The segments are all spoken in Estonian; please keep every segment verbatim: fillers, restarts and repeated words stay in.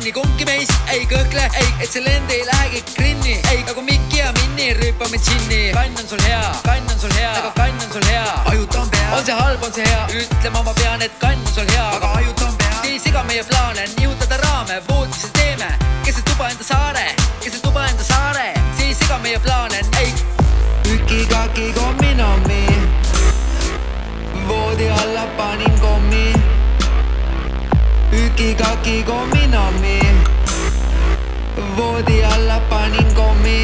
kinni, kumbki meist ei kõhkle, ei, et see lend ei lähegi grinni. Ei, nagu Mikki ja Minni rüüpame džinni. Kann on sul hea, kann on sul hea, aga kann on sul hea. Ajutan pea, on see halb, on see hea, ütlema ma pean, et kann on sul hea. aga ajutan pea, ei siga meie plaane, nihutada raame, voodisse teeme. Kes see tuba enda saare, kes see tuba enda saare, see ei siga meie plaane, ei. Üki-kaki kommi-nommi, voodi alla panin kommi. Üki-kaki kommi-nommi, voodi alla panin kommi.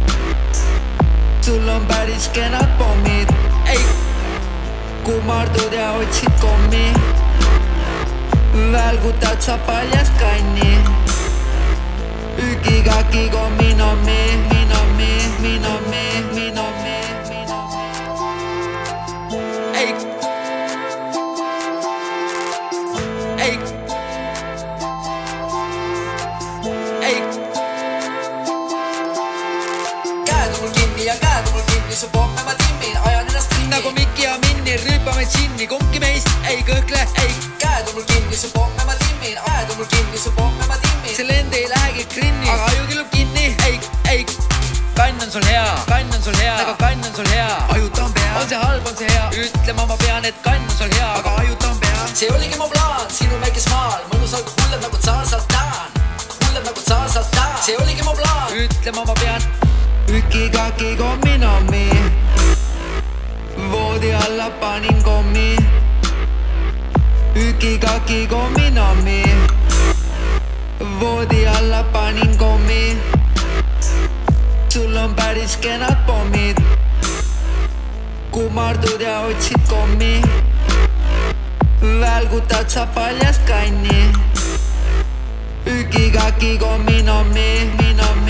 Sul on päris kenad pommid, ei. Kummardud ja otsid kommi. Välgutad sa paljast kanni. Üki-kaki kommi-nommi, mi-nommi, mi-nommi, mi-nommi, mi-nommi. Ei. Ei. Ei. Käed on mul kinni ja käed on mul kinni, su pomme ma timmin, ajan ennast kinni. Nagu Mikki ja Minni rüüpame džinni, kumbki meist ei kõhkle, ei. Käed on mul kinni, su pomme ma timmin, käed on mul kinni, su pomme ma timmin. See lend ei lähegi grinni, aga aju killub kinni, ei, ei. Kann on sul hea, kann on sul hea, aga kann on sul hea. Ajutan pea, on see halb, on see hea, ütlema ma pean, et kann on sul hea, aga aga ajutan pea. See oligi mu plaan, sinu väikes maal, mõnusalt hullad nagu tsaar Saltan, hullad nagu tsaar Saltan. See oligi mu plaan, ütlema ma pean. Üki-kaki kommi-nommi, voodi alla panin kommi. Üki-kaki kommi-nommi, voodi alla panin kommi. Sul on päris kenad pommid, kummardud ja otsid kommi. Välgutad sa paljast kanni. Üki-kaki kommi-nommi, mi-nommi.